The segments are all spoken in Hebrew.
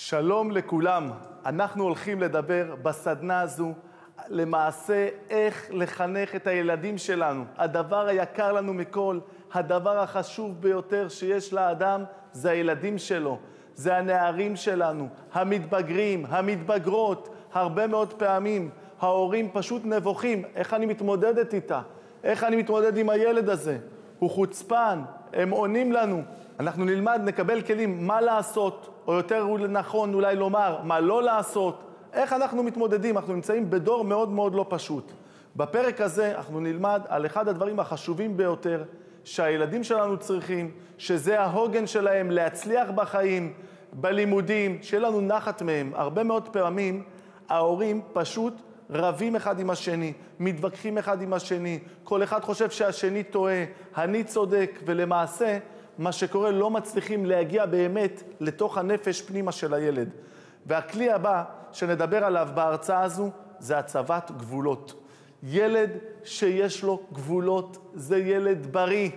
שלום לכולם. אנחנו הולכים לדבר בסדנה הזו למעשה איך לחנך את הילדים שלנו. הדבר היקר לנו מכל, הדבר החשוב ביותר שיש לאדם זה הילדים שלו. זה הנערים שלנו, המתבגרים, המתבגרות. הרבה מאוד פעמים ההורים פשוט נבוכים. איך אני מתמודדת איתה? איך אני מתמודד עם הילד הזה? הוא חוצפן, הם עונים לנו. אנחנו נלמד, נקבל כלים מה לעשות, או יותר נכון אולי לומר מה לא לעשות. איך אנחנו מתמודדים? אנחנו נמצאים בדור מאוד מאוד לא פשוט. בפרק הזה אנחנו נלמד על אחד הדברים החשובים ביותר שהילדים שלנו צריכים, שזה ההוגן שלהם להצליח בחיים, בלימודים, שיהיה לנו נחת מהם. הרבה מאוד פעמים ההורים פשוט רבים אחד עם השני, מתווכחים אחד עם השני, כל אחד חושב שהשני טועה, אני צודק, ולמעשה מה שקורה לא מצליחים להגיע באמת לתוך הנפש פנימה של הילד. והכלי הבא שנדבר עליו בהרצאה הזו זה הצבת גבולות. ילד שיש לו גבולות זה ילד בריא,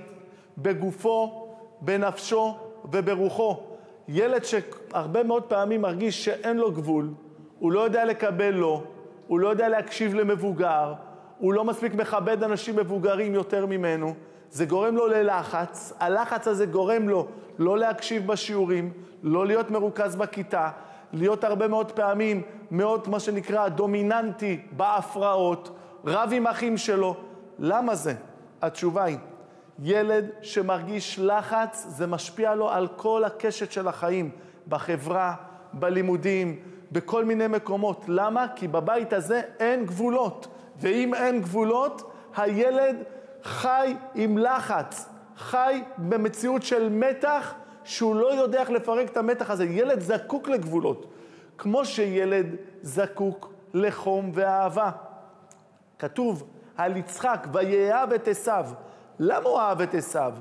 בגופו, בנפשו וברוחו. ילד שהרבה מאוד פעמים מרגיש שאין לו גבול, הוא לא יודע לקבל לו, הוא לא יודע להקשיב למבוגר, הוא לא מספיק מכבד אנשים מבוגרים יותר ממנו, זה גורם לו ללחץ, הלחץ הזה גורם לו לא להקשיב בשיעורים, לא להיות מרוכז בכיתה, להיות הרבה מאוד פעמים מאוד מה שנקרא דומיננטי בהפרעות, רב עם אחים שלו. למה זה? התשובה היא, ילד שמרגיש לחץ זה משפיע לו על כל הקשת של החיים, בחברה, בלימודים, בכל מיני מקומות. למה? כי בבית הזה אין גבולות, ואם אין גבולות הילד חי עם לחץ, חי במציאות של מתח שהוא לא יודע איך לפרק את המתח הזה. ילד זקוק לגבולות, כמו שילד זקוק לחום ואהבה. כתוב על יצחק, ויאהב את עשיו. למה הוא אהב את עשיו?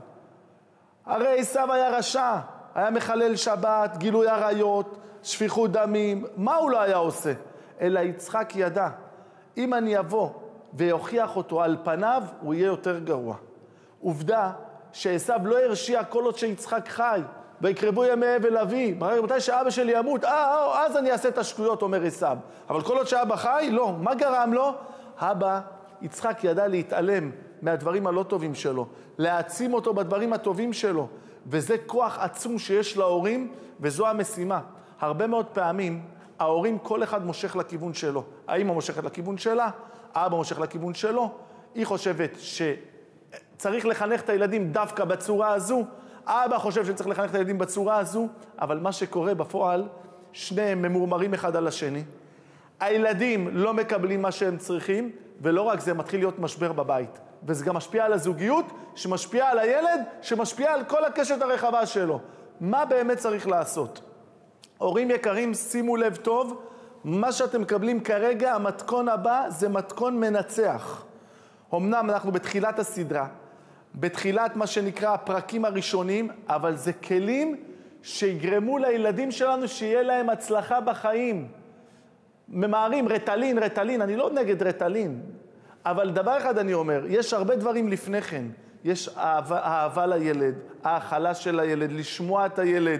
הרי עשיו היה רשע, היה מחלל שבת, גילוי עריות, שפיכות דמים. מה הוא לא היה עושה? אלא יצחק ידע, אם אני אבוא ויוכיח אותו על פניו, הוא יהיה יותר גרוע. עובדה שעשיו לא הרשיע כל עוד שיצחק חי, ויקרבו ימי אבל אבי. מתי שאבא שלי ימות, אז אני אעשה את השטויות, אומר עשיו. אבל כל עוד שאבא חי, לא. מה גרם לו? אבא, יצחק ידע להתעלם מהדברים הלא טובים שלו, להעצים אותו בדברים הטובים שלו, וזה כוח עצום שיש להורים, וזו המשימה. הרבה מאוד פעמים ההורים כל אחד מושך לכיוון שלו. האמא מושכת לכיוון שלה, האבא מושך לכיוון שלו. היא חושבת שצריך לחנך את הילדים דווקא בצורה הזו, האבא חושב שצריך לחנך את הילדים בצורה הזו, אבל מה שקורה בפועל, שניהם ממורמרים אחד על השני. הילדים לא מקבלים מה שהם צריכים, ולא רק זה, מתחיל להיות משבר בבית. וזה גם משפיע על הזוגיות, שמשפיע על הילד, שמשפיע על כל הקשת הרחבה שלו. מה באמת צריך לעשות? הורים יקרים, שימו לב טוב, מה שאתם מקבלים כרגע, המתכון הבא, זה מתכון מנצח. אמנם אנחנו בתחילת הסדרה, בתחילת מה שנקרא הפרקים הראשונים, אבל זה כלים שיגרמו לילדים שלנו שיהיה להם הצלחה בחיים. ממהרים, רטלין, אני לא נגד רטלין, אבל דבר אחד אני אומר, יש הרבה דברים לפני כן. יש אהבה לילד, האכלה של הילד, לשמוע את הילד.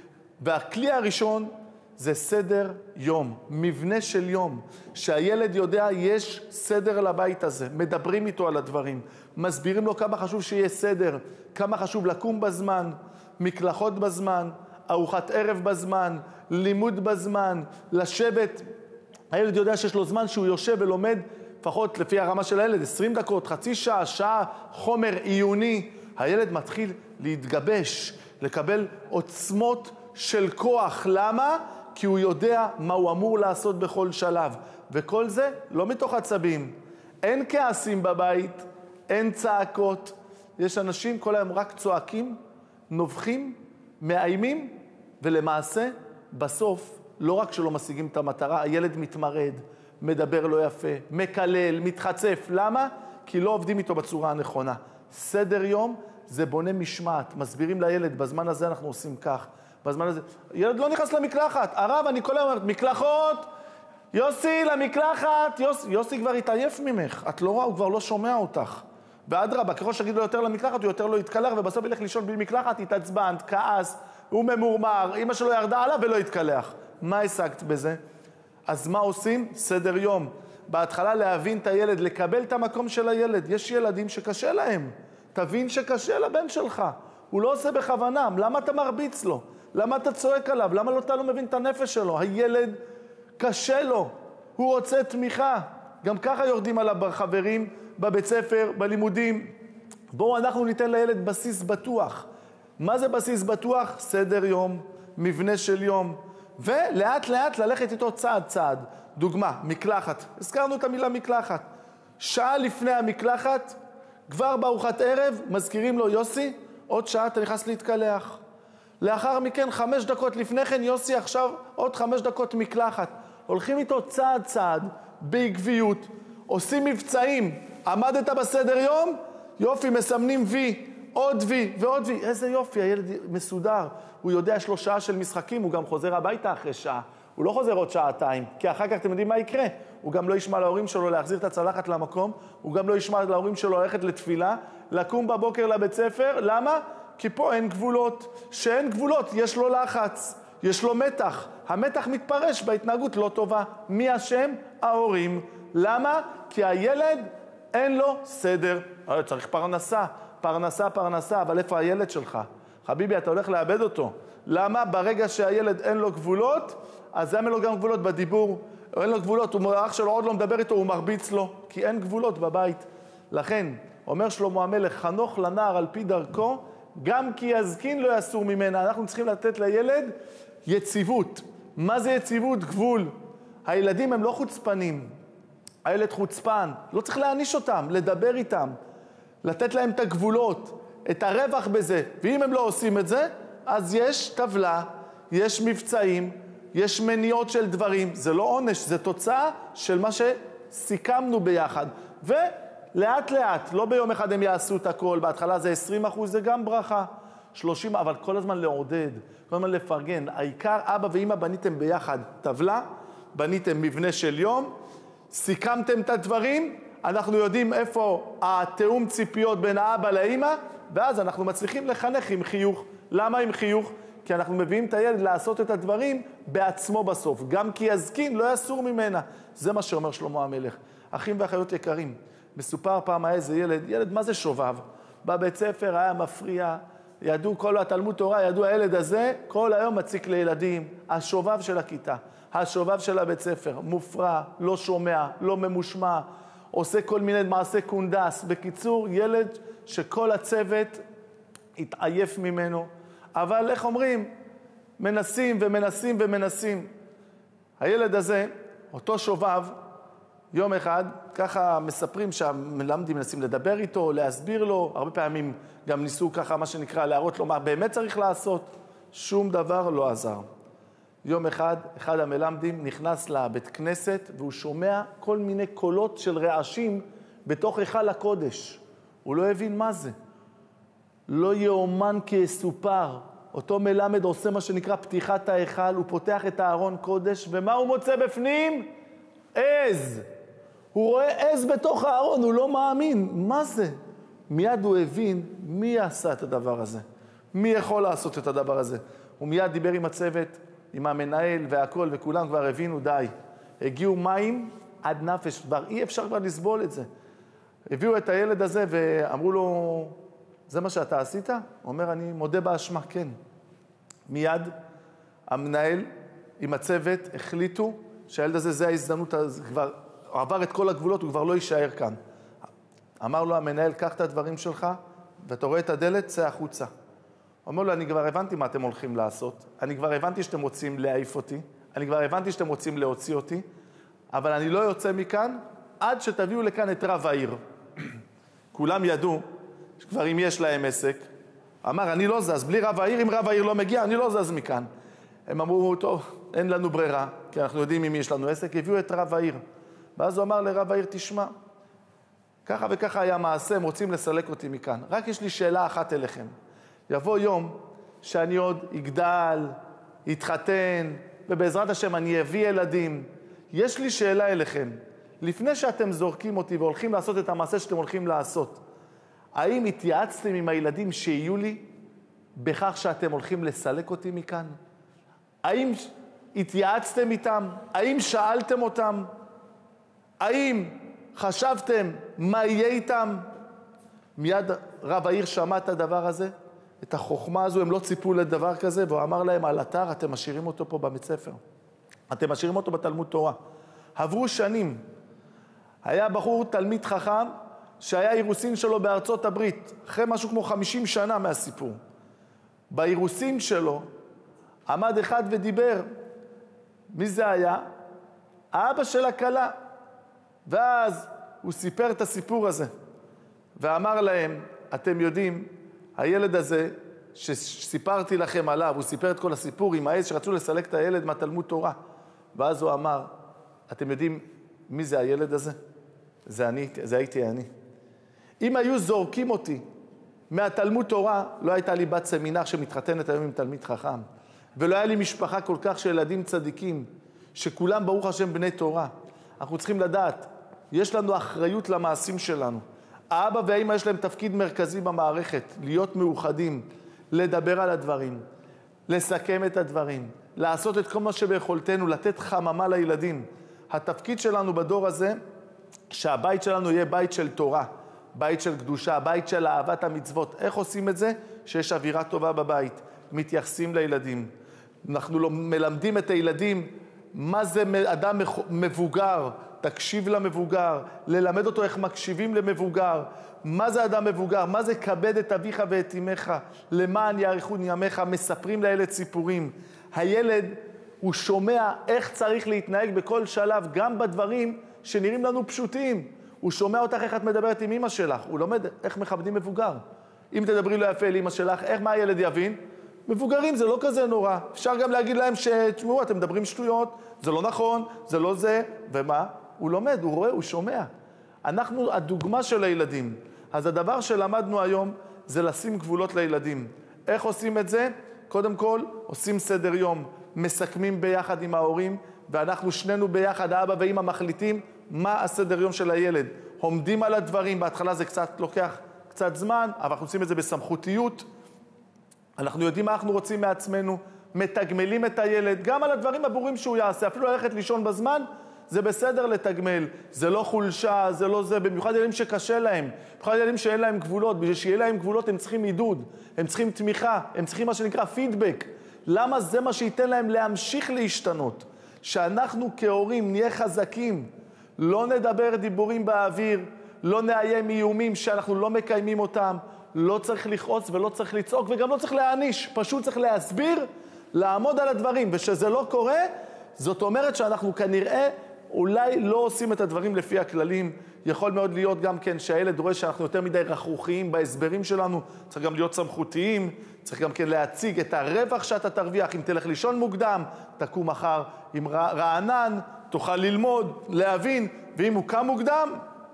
והכלי הראשון זה סדר יום, מבנה של יום, שהילד יודע יש סדר לבית הזה, מדברים איתו על הדברים, מסבירים לו כמה חשוב שיהיה סדר, כמה חשוב לקום בזמן, מקלחות בזמן, ארוחת ערב בזמן, לימוד בזמן, לשבת. הילד יודע שיש לו זמן שהוא יושב ולומד, לפחות לפי הרמה של הילד, 20 דקות, חצי שעה, שעה, חומר עיוני. הילד מתחיל להתגבש, לקבל עוצמות של כוח. למה? כי הוא יודע מה הוא אמור לעשות בכל שלב. וכל זה לא מתוך עצבים. אין כעסים בבית, אין צעקות. יש אנשים כל היום רק צועקים, נובחים, מאיימים, ולמעשה בסוף לא רק שלא משיגים את המטרה, הילד מתמרד, מדבר לא יפה, מקלל, מתחצף. למה? כי לא עובדים איתו בצורה הנכונה. סדר יום זה בונה משמעת. מסבירים לילד, בזמן הזה אנחנו עושים כך. בזמן הזה, ילד לא נכנס למקלחת. הרב, אני כל היום אומרת, מקלחות, יוסי, למקלחת. יוסי כבר התעייף ממך. את לא רואה, הוא כבר לא שומע אותך. ואדרבה, ככל שתגיד לו יותר למקלחת, הוא יותר לא יתקלח, ובסוף ילך לישון בלי מקלחת, התעצבנת, כעס, הוא ממורמר, אמא שלו ירדה עליו ולא יתקלח. מה השגת בזה? אז מה עושים? סדר יום. בהתחלה להבין את הילד, לקבל את המקום של הילד. יש ילדים שקשה להם. תבין שקשה לבן שלך. הוא לא עושה בכוונה. למה אתה מרביץ לו? למה אתה צועק עליו? למה אתה לא מבין את הנפש שלו? הילד קשה לו. הוא רוצה תמיכה. גם ככה יורדים עליו בחברים, בבית ספר, בלימודים. בואו אנחנו ניתן לילד בסיס בטוח. מה זה בסיס בטוח? סדר יום, מבנה של יום. ולאט לאט ללכת איתו צעד צעד. דוגמה, מקלחת. הזכרנו את המילה מקלחת. שעה לפני המקלחת, כבר בארוחת ערב, מזכירים לו, יוסי, עוד שעה אתה נכנס להתקלח. לאחר מכן, 5 דקות לפני כן, יוסי, עכשיו עוד 5 דקות מקלחת. הולכים איתו צעד צעד, בעקביות, עושים מבצעים. עמדת בסדר יום, יופי, מסמנים וי, עוד וי ועוד וי. איזה יופי, הילד מסודר. הוא יודע, יש לו שעה של משחקים, הוא גם חוזר הביתה אחרי שעה. הוא לא חוזר עוד שעתיים, כי אחר כך אתם יודעים מה יקרה. הוא גם לא ישמע להורים שלו להחזיר את הצלחת למקום, הוא גם לא ישמע להורים שלו ללכת לתפילה, לקום בבוקר לבית ספר. למה? כי פה אין גבולות. שאין גבולות, יש לו לחץ, יש לו מתח. המתח מתפרש בהתנהגות לא טובה. מי אשם? ההורים. למה? כי הילד אין לו סדר. צריך פרנסה, פרנסה, פרנסה, אבל איפה הילד שלך? חביבי, אתה הולך לאבד אותו. למה? ברגע שהילד אין לו גבולות, אז אין לו גם גבולות בדיבור, אין לו גבולות, אח שלו עוד לא מדבר איתו, הוא מרביץ לו, כי אין גבולות בבית. לכן, אומר שלמה המלך, חנוך לנער על פי דרכו, גם כי יזקין לא יסור ממנה. אנחנו צריכים לתת לילד יציבות. מה זה יציבות? גבול. הילדים הם לא חוצפנים. הילד חוצפן, לא צריך להעניש אותם, לדבר איתם, לתת להם את הגבולות, את הרווח בזה. ואם הם לא עושים את זה, אז יש טבלה, יש מבצעים, יש מניעות של דברים. זה לא עונש, זה תוצאה של מה שסיכמנו ביחד. ולאט לאט, לא ביום אחד הם יעשו את הכל, בהתחלה זה 20%, זה גם ברכה. 30, אבל כל הזמן לעודד, כל הזמן לפרגן. העיקר, אבא ואמא בניתם ביחד טבלה, בניתם מבנה של יום, סיכמתם את הדברים, אנחנו יודעים איפה התאום ציפיות בין האבא לאמא, ואז אנחנו מצליחים לחנך עם חיוך. למה עם חיוך? כי אנחנו מביאים את הילד לעשות את הדברים בעצמו בסוף. גם כי יזקין לא יסור ממנה. זה מה שאומר שלמה המלך. אחים ואחיות יקרים, מסופר פעם היה איזה ילד מה זה שובב? בבית ספר היה מפריע, ידעו כל התלמוד תורה, ידעו הילד הזה, כל היום מציק לילדים, השובב של הכיתה, השובב של הבית ספר, מופרע, לא שומע, לא ממושמע, עושה כל מיני מעשה קונדס. בקיצור, ילד שכל הצוות התעייף ממנו, אבל איך אומרים? מנסים ומנסים ומנסים. הילד הזה, אותו שובב, יום אחד, ככה מספרים שהמלמדים מנסים לדבר איתו, להסביר לו, הרבה פעמים גם ניסו ככה מה שנקרא להראות לו מה באמת צריך לעשות, שום דבר לא עזר. יום אחד, אחד המלמדים נכנס לבית כנסת והוא שומע כל מיני קולות של רעשים בתוך היכל הקודש. הוא לא הבין מה זה. לא יאומן כיסופר. אותו מלמד עושה מה שנקרא פתיחת ההיכל, הוא פותח את הארון קודש, ומה הוא מוצא בפנים? עז. הוא רואה עז בתוך הארון, הוא לא מאמין. מה זה? מיד הוא הבין מי עשה את הדבר הזה. מי יכול לעשות את הדבר הזה. הוא מיד דיבר עם הצוות, עם המנהל והכל, וכולם כבר הבינו די. הגיעו מים עד נפש, כבר אי אפשר כבר לסבול את זה. הביאו את הילד הזה ואמרו לו, זה מה שאתה עשית? הוא אומר, אני מודה באשמה, כן. מיד המנהל עם הצוות החליטו שהילד הזה, זה ההזדמנות, כבר עבר את כל הגבולות, הוא כבר לא יישאר כאן. אמר לו המנהל, קח את הדברים שלך, ואתה רואה את הדלת, צא החוצה. אומר לו, אני כבר הבנתי מה אתם הולכים לעשות, אני כבר הבנתי שאתם רוצים להעיף אותי, אני כבר הבנתי שאתם רוצים להוציא אותי, אבל אני לא יוצא מכאן עד שתביאו לכאן את רב העיר. כולם ידעו שכבר אם יש להם עסק, אמר, אני לא זז, בלי רב העיר, אם רב העיר לא מגיע, אני לא זז מכאן. הם אמרו, טוב, אין לנו ברירה, כי אנחנו יודעים אם יש לנו עסק, הביאו את רב העיר. ואז הוא אמר לרב העיר, תשמע, ככה וככה היה מעשה, הם רוצים לסלק אותי מכאן. רק יש לי שאלה אחת אליכם. יבוא יום שאני עוד אגדל, יתחתן, ובעזרת השם אני אביא ילדים. יש לי שאלה אליכם. לפני שאתם זורקים אותי והולכים לעשות את המעשה שאתם הולכים לעשות, האם התייעצתם עם הילדים שיהיו לי בכך שאתם הולכים לסלק אותי מכאן? האם התייעצתם איתם? האם שאלתם אותם? האם חשבתם מה יהיה איתם? מיד רב העיר שמע את הדבר הזה, את החוכמה הזו, הם לא ציפו לדבר כזה, והוא אמר להם, על אתר אתם משאירים אותו פה בבית ספר. אתם משאירים אותו בתלמוד תורה. עברו שנים. היה בחור תלמיד חכם, שהיה אירוסין שלו בארצות הברית, אחרי משהו כמו 50 שנה מהסיפור. באירוסין שלו עמד אחד ודיבר. מי זה היה? האבא של הכלה. ואז הוא סיפר את הסיפור הזה. ואמר להם, אתם יודעים, הילד הזה שסיפרתי לכם עליו, הוא סיפר את כל הסיפור עם העז שרצו לסלק את הילד מהתלמוד תורה. ואז הוא אמר, אתם יודעים מי זה הילד הזה? זה הייתי אני. אם היו זורקים אותי מהתלמוד תורה, לא הייתה לי בת סמינר שמתחתנת היום עם תלמיד חכם. ולא היה לי משפחה כל כך של ילדים צדיקים, שכולם ברוך השם בני תורה. אנחנו צריכים לדעת, יש לנו אחריות למעשים שלנו. האבא והאמא יש להם תפקיד מרכזי במערכת, להיות מאוחדים, לדבר על הדברים, לסכם את הדברים, לעשות את כל מה שביכולתנו, לתת חממה לילדים. התפקיד שלנו בדור הזה, שהבית שלנו יהיה בית של תורה, בית של קדושה, בית של אהבת המצוות. איך עושים את זה? שיש אווירה טובה בבית, מתייחסים לילדים. אנחנו מלמדים את הילדים מה זה אדם מבוגר, תקשיב למבוגר, ללמד אותו איך מקשיבים למבוגר, מה זה אדם מבוגר, מה זה כבד את אביך ואת אמך, למען יאריכון ימיך, מספרים לילד סיפורים. הילד הוא שומע איך צריך להתנהג בכל שלב, גם בדברים שנראים לנו פשוטים. הוא שומע אותך איך את מדברת עם אמא שלך, הוא לומד איך מכבדים מבוגר. אם תדברי לא יפה לאמא שלך, מה הילד יבין? מבוגרים זה לא כזה נורא. אפשר גם להגיד להם שתשמעו, אתם מדברים שטויות, זה לא נכון, זה לא זה, ומה? הוא לומד, הוא רואה, הוא שומע. אנחנו הדוגמה של הילדים. אז הדבר שלמדנו היום זה לשים גבולות לילדים. איך עושים את זה? קודם כל, עושים סדר יום, מסכמים ביחד עם ההורים, ואנחנו שנינו ביחד, האבא ואמא מחליטים מה הסדר יום של הילד. עומדים על הדברים, בהתחלה זה קצת לוקח קצת זמן, אבל אנחנו עושים את זה בסמכותיות. אנחנו יודעים מה אנחנו רוצים מעצמנו, מתגמלים את הילד, גם על הדברים הברורים שהוא יעשה, אפילו ללכת לישון בזמן, זה בסדר לתגמל, זה לא חולשה, זה לא זה, במיוחד ילדים שקשה להם, במיוחד ילדים שאין להם גבולות, בשביל שיהיה להם גבולות הם צריכים עידוד, הם צריכים תמיכה, הם צריכים מה שנקרא פידבק. למה? זה מה שייתן להם להמשיך להשתנות, שאנחנו כהורים נהיה חזקים, לא נדבר דיבורים באוויר, לא נאיים איומים שאנחנו לא מקיימים אותם, לא צריך לכעוס ולא צריך לצעוק וגם לא צריך להעניש, פשוט צריך להסביר, לעמוד על הדברים, ושזה לא קורה, זאת אומרת שאנחנו כנראה אולי לא עושים את הדברים לפי הכללים. יכול מאוד להיות גם כן שהילד רואה שאנחנו יותר מדי רכרוכיים בהסברים שלנו, צריך גם להיות סמכותיים, צריך גם כן להציג את הרווח שאתה תרוויח, אם תלך לישון מוקדם, תקום מחר עם רענן, תוכל ללמוד, להבין, ואם הוא קם מוקדם,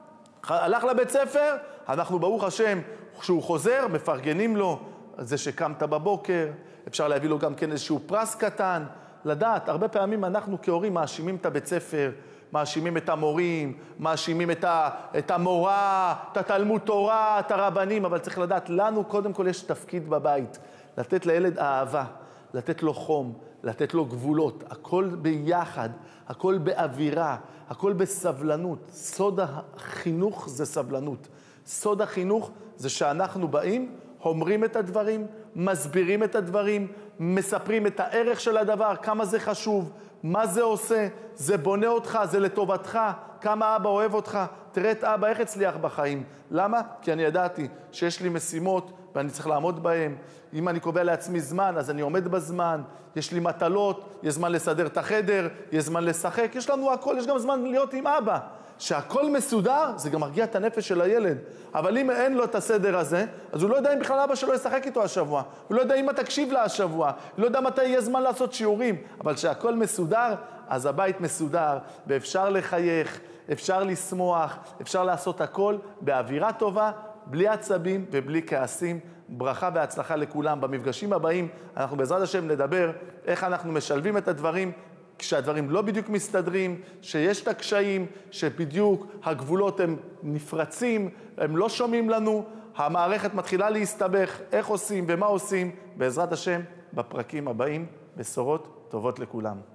הלך לבית ספר, אנחנו ברוך השם, כשהוא חוזר, מפרגנים לו, זה שקמת בבוקר, אפשר להביא לו גם כן איזשהו פרס קטן, לדעת, הרבה פעמים אנחנו כהורים מאשימים את הבית ספר, מאשימים את המורים, מאשימים את המורה, את התלמוד תורה, את הרבנים, אבל צריך לדעת, לנו קודם כל יש תפקיד בבית, לתת לילד אהבה, לתת לו חום, לתת לו גבולות, הכל ביחד, הכל באווירה, הכל בסבלנות. סוד החינוך זה סבלנות. סוד החינוך זה שאנחנו באים, אומרים את הדברים, מסבירים את הדברים, מספרים את הערך של הדבר, כמה זה חשוב, מה זה עושה, זה בונה אותך, זה לטובתך, כמה אבא אוהב אותך, תראה את אבא איך הצליח בחיים. למה? כי אני ידעתי שיש לי משימות ואני צריך לעמוד בהן. אם אני קובע לעצמי זמן, אז אני עומד בזמן, יש לי מטלות, יש זמן לסדר את החדר, יש זמן לשחק, יש לנו הכל, יש גם זמן להיות עם אבא. שהכל מסודר, זה גם מרגיע את הנפש של הילד. אבל אם אין לו את הסדר הזה, אז הוא לא יודע אם בכלל אבא שלו ישחק איתו השבוע. הוא לא יודע אם תקשיב לה השבוע. הוא לא יודע מתי יהיה זמן לעשות שיעורים. אבל שהכל מסודר, אז הבית מסודר, ואפשר לחייך, אפשר לשמוח, אפשר לעשות הכל באווירה טובה, בלי עצבים ובלי כעסים. ברכה והצלחה לכולם. במפגשים הבאים אנחנו בעזרת השם נדבר איך אנחנו משלבים את הדברים, כשהדברים לא בדיוק מסתדרים, שיש את הקשיים, שבדיוק הגבולות הם נפרצים, הם לא שומעים לנו, המערכת מתחילה להסתבך, איך עושים ומה עושים, בעזרת השם בפרקים הבאים, בשורות טובות לכולם.